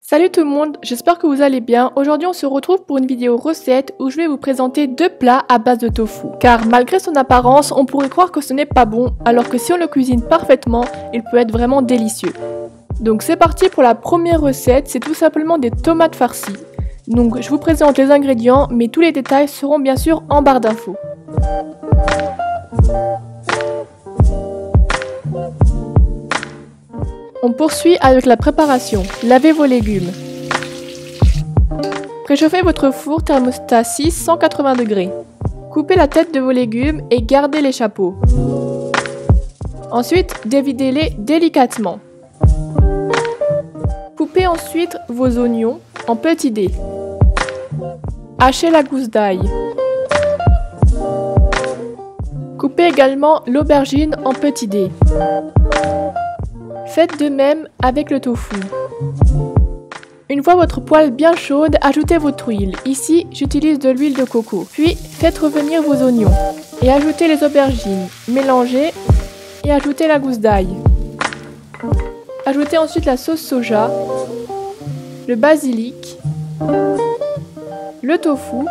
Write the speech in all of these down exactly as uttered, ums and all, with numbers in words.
Salut tout le monde, j'espère que vous allez bien. Aujourd'hui on se retrouve pour une vidéo recette où je vais vous présenter deux plats à base de tofu. Car malgré son apparence, on pourrait croire que ce n'est pas bon, alors que si on le cuisine parfaitement, il peut être vraiment délicieux. Donc c'est parti pour la première recette, c'est tout simplement des tomates farcies. Donc je vous présente les ingrédients, mais tous les détails seront bien sûr en barre d'infos. On poursuit avec la préparation. Lavez vos légumes. Préchauffez votre four thermostat six cent quatre-vingts degrés. Coupez la tête de vos légumes et gardez les chapeaux. Ensuite, dévidez-les délicatement. Coupez ensuite vos oignons en petits dés. Hachez la gousse d'ail. Coupez également l'aubergine en petits dés. Faites de même avec le tofu. Une fois votre poêle bien chaude, ajoutez votre huile. Ici, j'utilise de l'huile de coco. Puis, faites revenir vos oignons et ajoutez les aubergines. Mélangez et ajoutez la gousse d'ail. Ajoutez ensuite la sauce soja, le basilic, le tofu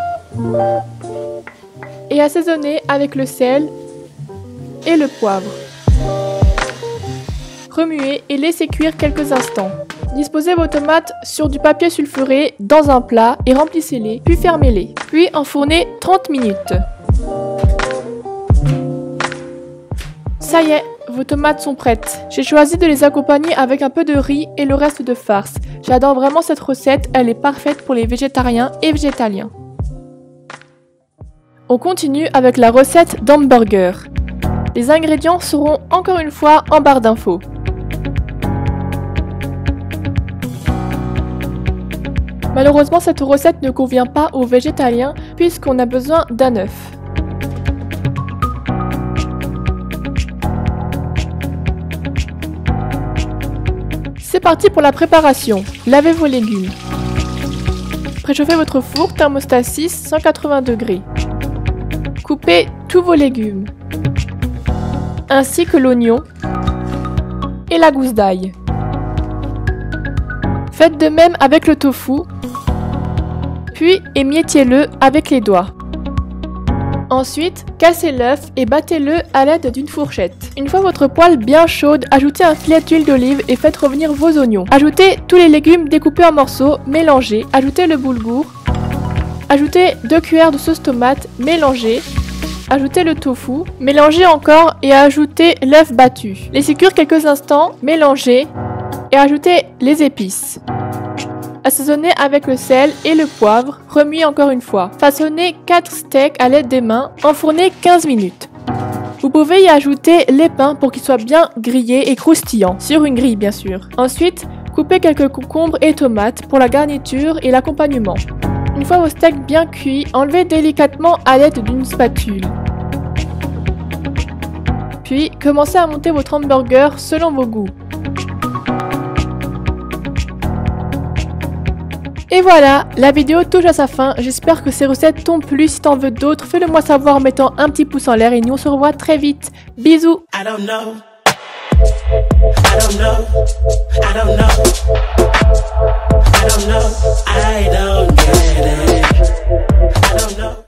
et assaisonnez avec le sel et le poivre. Remuez et laissez cuire quelques instants. Disposez vos tomates sur du papier sulfuré dans un plat et remplissez-les, puis fermez-les. Puis enfournez trente minutes. Ça y est, vos tomates sont prêtes. J'ai choisi de les accompagner avec un peu de riz et le reste de farce. J'adore vraiment cette recette, elle est parfaite pour les végétariens et végétaliens. On continue avec la recette d'hamburger. Les ingrédients seront encore une fois en barre d'infos. Malheureusement, cette recette ne convient pas aux végétaliens puisqu'on a besoin d'un œuf. C'est parti pour la préparation. Lavez vos légumes. Préchauffez votre four thermostat six cent quatre-vingts degrés. Coupez tous vos légumes, ainsi que l'oignon et la gousse d'ail. Faites de même avec le tofu, puis émiettez-le avec les doigts. Ensuite, cassez l'œuf et battez-le à l'aide d'une fourchette. Une fois votre poêle bien chaude, ajoutez un filet d'huile d'olive et faites revenir vos oignons. Ajoutez tous les légumes découpés en morceaux, mélangez, ajoutez le boulgour, ajoutez deux cuillères de sauce tomate, mélangez. Ajoutez le tofu, mélangez encore et ajoutez l'œuf battu. Laissez cuire quelques instants, mélangez et ajoutez les épices. Assaisonnez avec le sel et le poivre, remuez encore une fois. Façonnez quatre steaks à l'aide des mains, enfournez quinze minutes. Vous pouvez y ajouter les pains pour qu'ils soient bien grillés et croustillants, sur une grille bien sûr. Ensuite, coupez quelques concombres et tomates pour la garniture et l'accompagnement. Une fois vos steaks bien cuits, enlevez délicatement à l'aide d'une spatule. Puis, commencez à monter votre hamburger selon vos goûts. Et voilà, la vidéo touche à sa fin. J'espère que ces recettes t'ont plu. Si t'en veux d'autres, fais-le moi savoir en mettant un petit pouce en l'air et nous on se revoit très vite. Bisous. I don't know. I don't know. I don't know. I don't know. I don't get it. I don't know.